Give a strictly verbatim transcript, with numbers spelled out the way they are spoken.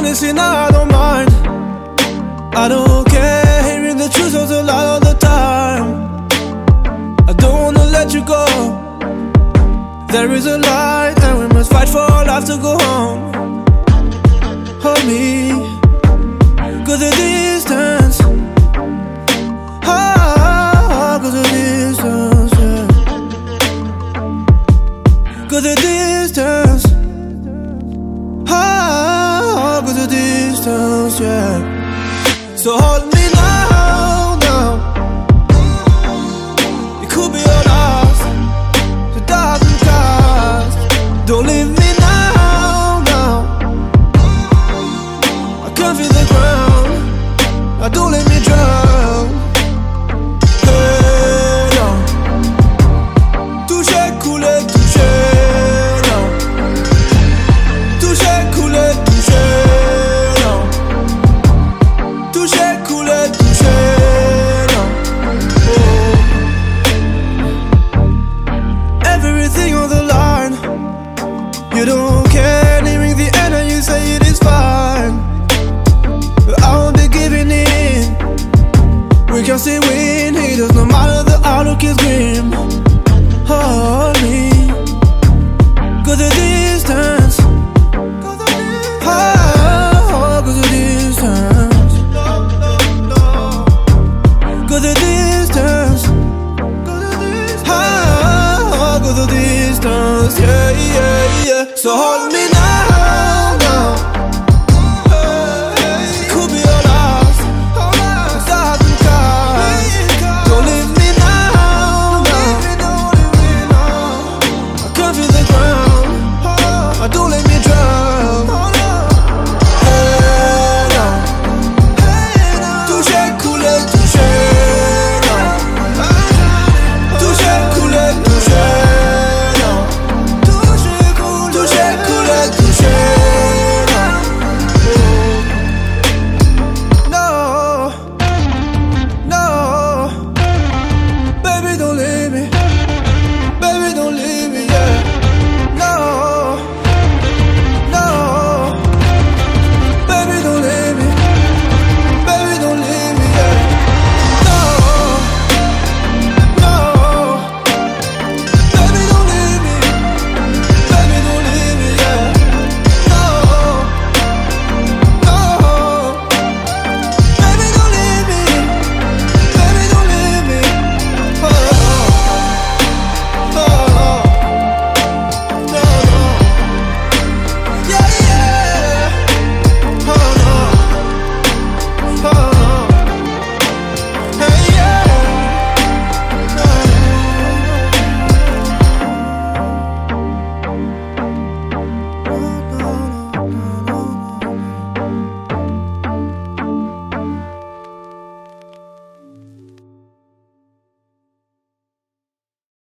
honestly now I don't mind. I don't care, hearing the truth was a lie all the time. I don't wanna let you go. There is a light and we must fight for our life to go home. Hold me, go the distance. Ah, go the distance, yeah. Go the distance. Ah, go the distance, yeah. So hold me now, now. It could be your last, the dark and cast. Don't leave me now, now. I can't feel the ground. Now don't let me drown. Hey, no. Touché, coulé, touché, non. Touché, coulé, touché, non. Touché, coulé, touché, non. Oh. Everything on the line. You don't care, nearing the end and you say it is fine. But I won't be giving in. We can still win haters, no matter the outlook is grim. Hold me, go the distance. Ah, go the distance. Go the distance. Ah, go the distance. Yeah, yeah, yeah. So hold